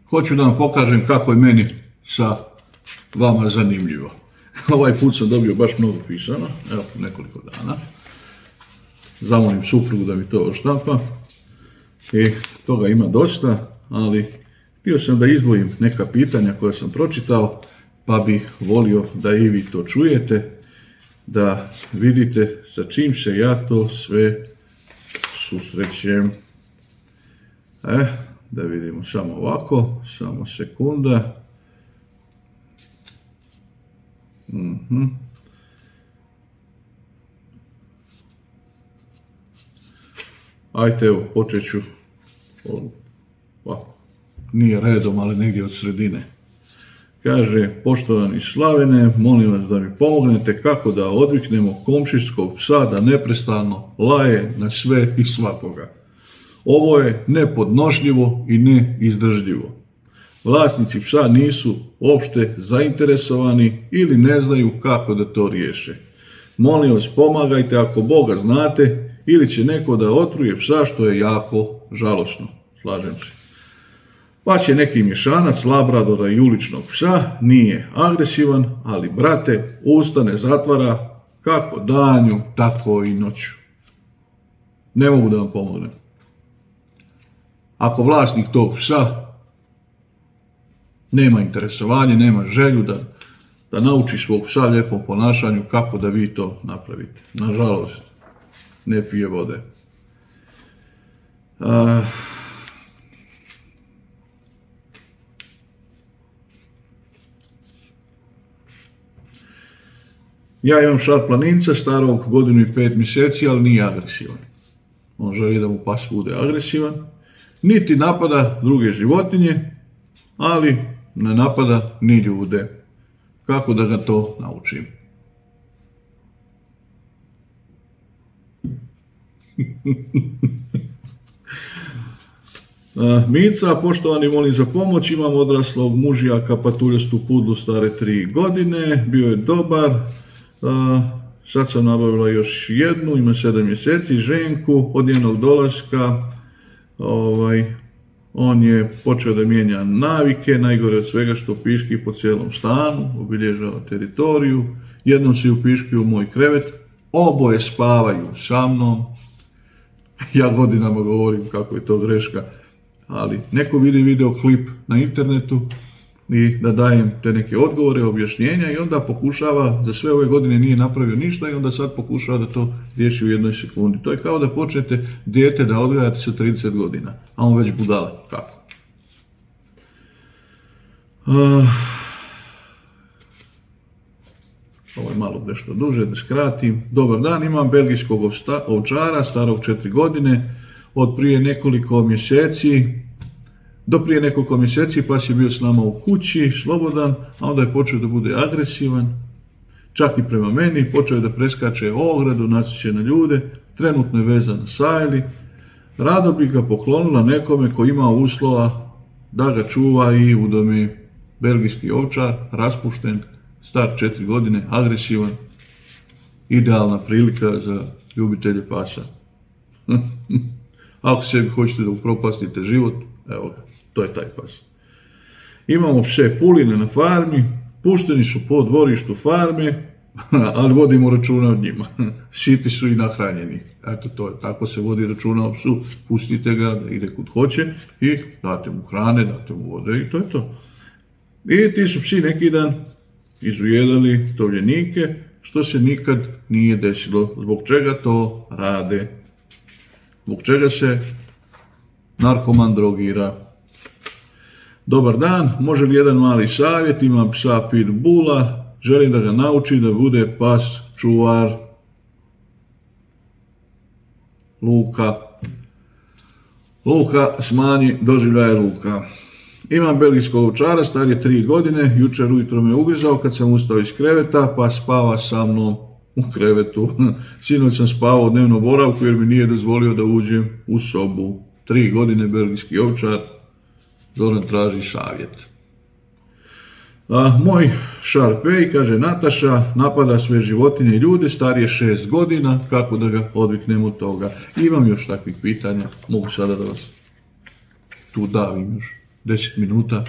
hoću da vam pokažem kako je meni sa vama zanimljivo. Ovaj put sam dobio baš mnogo pisano, evo nekoliko dana. Zamolim suprugu da mi to odštampa. I toga ima dosta, ali htio sam da izdvojim neka pitanja koja sam pročitao, pa bih volio da i vi to čujete, da vidite sa čim se ja to sve susrećem. Da vidimo samo ovako, samo sekunda. Ajde, evo, počet ću ovako. Nije redom, ali negdje od sredine. Kaže, poštovani Slavene, molim vas da mi pomognete kako da odviknemo komšijskog psa da neprestano laje na sve i svakoga. Ovo je nepodnošljivo i neizdržljivo. Vlasnici psa nisu uopšte zainteresovani ili ne znaju kako da to riješe. Molim vas, pomagajte ako Boga znate ili će neko da otruje psa, što je jako žalosno. Slažem se. Pa će neki mješanac labradora i uličnog psa, nije agresivan, ali brate, usta ne zatvara kako danju, tako i noću. Ne mogu da vam pomognem. Ako vlasnik tog psa nema interesovanje, nema želju da nauči svog psa lijepom ponašanju, kako da vi to napravite? Nažalost, ne pije vode. Ja imam šarplaninca starog 1 godinu i 5 mjeseci, ali nije agresivan. On želi da mu pas bude agresivan. Niti napada druge životinje, ali ne napada ni ljude. Kako da ga to naučim? Mica, poštovani, molim za pomoć. Imam odraslog mužijaka patuljastu pudlu stare 3 godine. Bio je dobar. Sad sam nabavila još jednu, ima 7 mjeseci, ženku. Od njenog dolaska on je počeo da mijenja navike, najgore od svega što piški po cijelom stanu, obilježava teritoriju. Jednom se upiški u moj krevet, oboje spavaju sa mnom. Ja godinama govorim kako je to greška, ali neko vidi videoklip na internetu i da dajem te neke odgovore, objašnjenja i onda pokušava, za sve ove godine nije napravio ništa i onda sad pokušava da to riješi u 1 sekundi. To je kao da počnete dijete da odgajate sa 30 godina, a on već budala. Kako? Ovo je malo nešto duže, da skratim. Dobar dan, imam belgijskog ovčara, starog 4 godine, od prije nekoliko mjeseci, do prije nekoliko mjeseci pas je bio s nama u kući, slobodan, a onda je počeo da bude agresivan, čak i prema meni, počeo je da preskače ogradu, nasjeće na ljude, trenutno je vezan na sajli. Rado bi ga poklonila nekome ko ima uslova da ga čuva i udomi. Belgijski ovčar, raspušten, star 4 godine, agresivan, idealna prilika za ljubitelje pasa. Ako sebi hoćete da upropastite život, evo ga, to je taj pas. Imamo pse puline na farmi, pušteni su po dvorištu farme, ali vodimo računa o njima. Siti su i nahranjeni. Eto, to je, tako se vodi računa o psu, pustite ga da ide kud hoće i date mu hrane, date mu vode i to je to. I ti su psi neki dan izujedali tovljenike, što se nikad nije desilo. Zbog čega to rade? Zbog čega se narkoman drogira? Dobar dan, može li jedan mali savjet? Imam psa pitbulla, želim da ga nauči da bude pas čuvar. Luka, smanji doživljaje Luka. Imam belgijskog ovčara, star je 3 godine, jučer ujutro me ugrizao kad sam ustao iz kreveta, pa spava sa mnom u krevetu. Sinoć sam spavao u dnevnom boravku jer mi nije dozvolio da uđem u sobu. 3 godine, belgijski ovčar, Zoran traži savjet. Moj Šarpej, kaže Nataša, napada sve životinje i ljude, star je 6 godina, kako da ga odviknemo od toga. Imam još takvih pitanja, mogu sada da vas tu davim još. 10 minuta.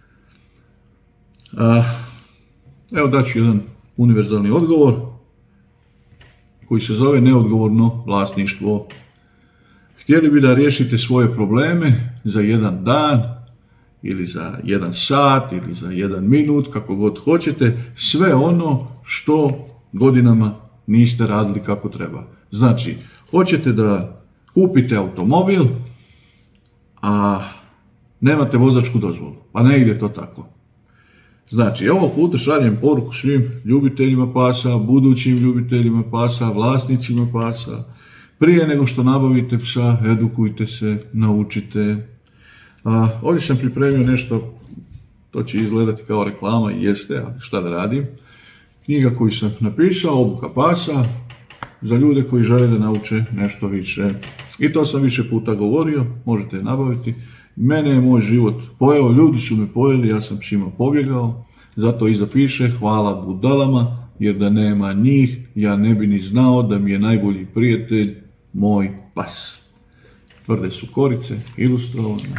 Evo daću jedan univerzalni odgovor koji se zove neodgovorno vlasništvo. Htjeli bi da riješite svoje probleme za jedan dan ili za jedan sat ili za jedan minut, kako god hoćete, sve ono što godinama niste radili kako treba. Znači, hoćete da kupite automobil, a nemate vozačku dozvolu, pa ne ide to tako. Znači, ovog puta šaljem poruku svim ljubiteljima pasa, budućim ljubiteljima pasa, vlasnicima pasa. Prije nego što nabavite psa, edukujte se, naučite. Ovdje sam pripremio nešto, to će izgledati kao reklama i jeste, ali šta da radim. Knjiga koju sam napisao, Obuka pasa, za ljude koji žele da nauče nešto više. I to sam više puta govorio, možete je nabaviti. Mene je moj život pojeo, ljudi su me pojeli, ja sam s njima pobjegao. Zato iza piše hvala budalama, jer da nema njih, ja ne bi ni znao da mi je najbolji prijatelj moj pas. Tvrde su korice, ilustrovane.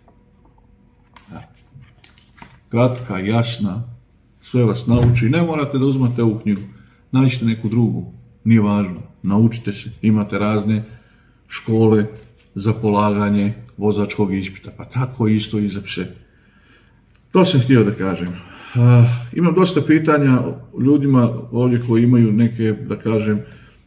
Kratka, jasna, sve vas nauči. Ne morate da uzmate ovu knjigu, nađite neku drugu, nije važno. Naučite se, imate razne škole za polaganje vozačkog ispita, pa tako isto i za pse. To sam htio da kažem. Imam dosta pitanja ljudima ovdje koji imaju neke, da kažem,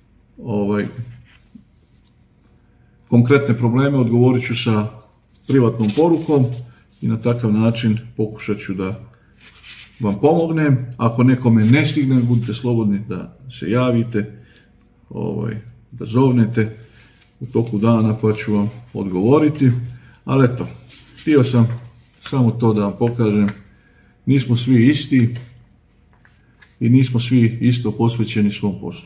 konkretne probleme, odgovorit ću sa privatnom porukom i na takav način pokušat ću da vam pomognem. Ako nekome ne stigne, budite slobodni da se javite, da zovnete u toku dana pa ću vam odgovoriti. Ali eto, htio sam samo to da vam pokažem. Nismo svi isti i nismo svi isto posvećeni svom poslu.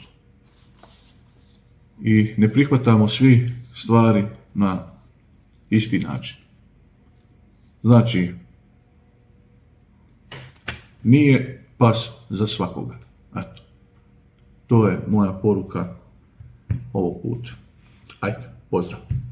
I ne prihvatamo svi stvari na isti način. Znači, nije pas za svakoga. Eto, to je moja poruka ovog puta. Ajde, pozdrav.